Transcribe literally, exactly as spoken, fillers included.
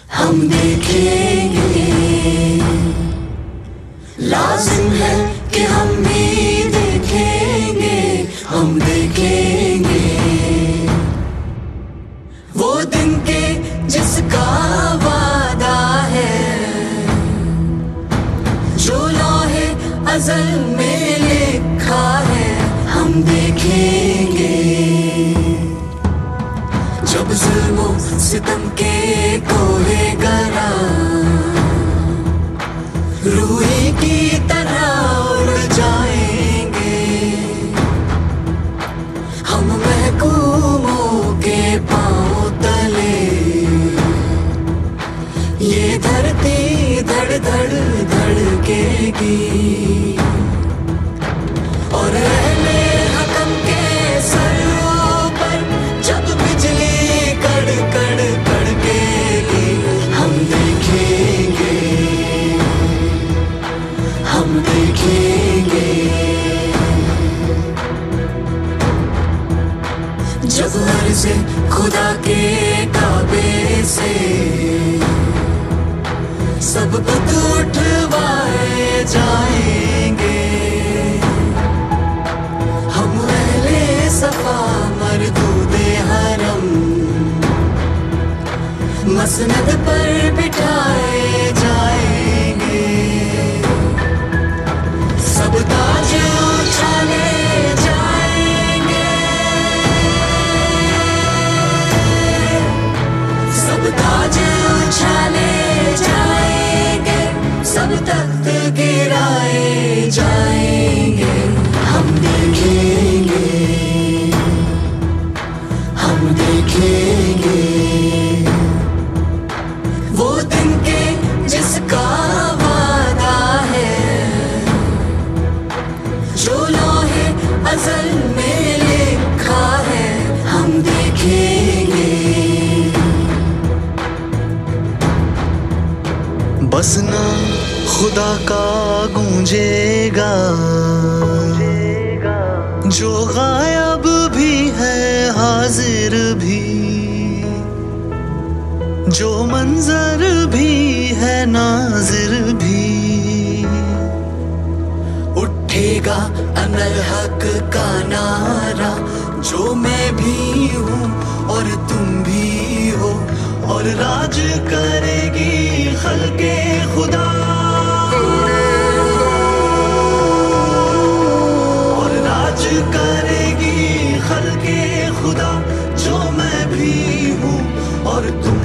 हम देखेंगे, लाजिम है कि हम भी देखेंगे, हम देखेंगे वो दिन के जिसका वादा है, जो लौहे अज़ल में लिखा है। हम देखेंगे जब जुल्मो सितम के कोहे गरा रूही की तरह उड़ जाएंगे, हम महकूमों के पांव तले ये धरती धड़ धड़ धड़केगी, और रहने हकम के सरों पर जब बिजली कड़ कड़ कड़केगी। हम देखेंगे, हम देखेंगे जब अर्ज़े खुदा के काबे से सब बुत उठवाए जाएंगे, हम अहले सफा मरदूदे हरम मसनद पर बिठाए जाएंगे, सब ताज उछाले जाएंगे, सब ताज उछाले जाएंगे, सब तख्त गिराए जाएंगे। हम देखेंगे, हम देखेंगे वो दिन के जिसका वादा है, जो लौहे अज़ल में लिखा है। हम देखेंगे बस ना खुदा का गूंजेगा जो गायब भी है हाजिर भी, जो मंजर भी है नाजिर भी, उठेगा अनल हक का नारा जो मैं भी हूँ और तुम भी हो, और राज करेगी खल्के खुदा, और राज करेगी खल्के खुदा, जो मैं भी हूँ और तुम